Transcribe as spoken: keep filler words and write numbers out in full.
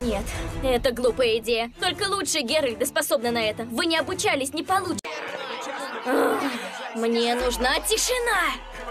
Нет, это глупая идея. Только лучшие Геральды способны на это. Вы не обучались, не получите. Ах, мне нужна тишина!